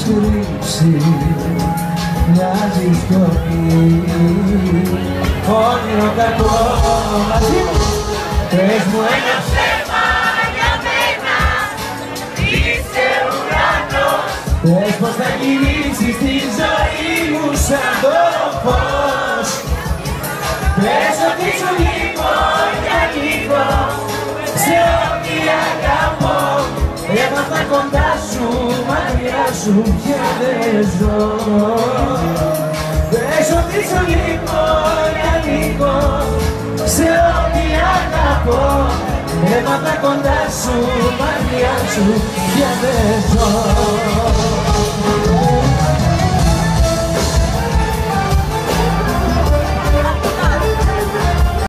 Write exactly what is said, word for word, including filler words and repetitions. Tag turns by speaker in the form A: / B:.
A: κρύψει μοιάζεις σιωπή. Όνειρο κακό μαζί μου, πες μου ένα ψέμα για μένα, είσαι ουρανός. Πες πως θα γυρίσεις τη ζωή μου σαν το φως. Πες ότι σου λείπω για λίγο, σε ό,τι αγαπώ. Έμαθα κοντά σου, μακριά σου πια δεν ζω. Πες ότι σου λείπω για λίγο, σε ό,τι αγαπώ. Έμαθα κοντά σου, μακριά σου πια δεν ζω.